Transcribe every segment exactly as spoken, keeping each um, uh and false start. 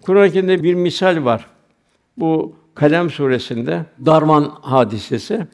Kur'an-ı Kerim'de bir misal var. Bu Kalem suresinde Darman hadisesi.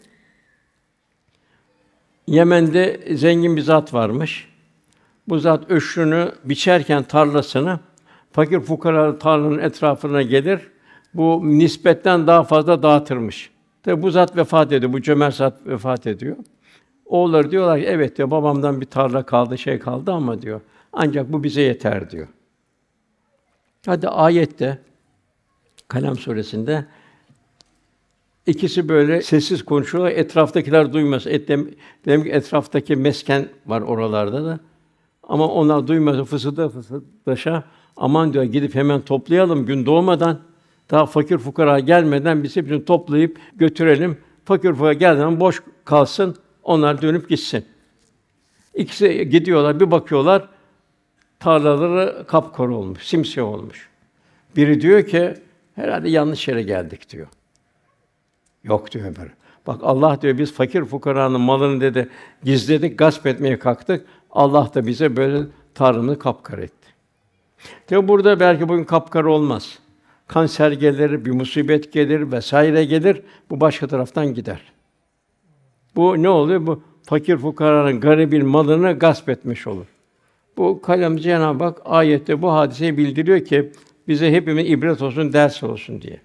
Yemen'de zengin bir zat varmış. Bu zat öşrünü biçerken tarlasını fakir fukara tarlanın etrafına gelir. Bu nispetten daha fazla dağıtırmış. Tabi bu zat vefat ediyor. Bu cömert zat vefat ediyor. Oğulları diyorlar ki evet diyor babamdan bir tarla kaldı, şey kaldı ama diyor. Ancak bu bize yeter diyor. Hadi ayette Kalem suresinde ikisi böyle sessiz konuşuyorlar. Etraftakiler duymasın. Et dem, demek ki etraftaki mesken var oralarda da. Ama onlar duymasın. Fısılda fısıldaşa aman diyor gidip hemen toplayalım gün doğmadan. Daha fakir fukara gelmeden biz hepsini toplayıp götürelim. Fakir fukara gelmeden boş kalsın. Onlar dönüp gitsin. İkisi gidiyorlar, bir bakıyorlar tarlaları kapkara olmuş, simsiyah olmuş. Biri diyor ki herhalde yanlış yere geldik diyor. Yok diyor öbürü. Bak Allah diyor biz fakir fukaranın malını dedi gizledik, gasp etmeye kalktık. Allah da bize böyle tarlamızı kapkara etti. Tabi burada belki bugün kapkara olmaz. Kanser gelir, bir musibet gelir vesaire gelir. Bu başka taraftan gider. Bu ne oluyor? Bu fakir fukaranın garibin malını gasp etmiş olur. Bu kalem Cenab-ı Hak ayette bu hadiseyi bildiriyor ki bize hepimiz ibret olsun, ders olsun diye.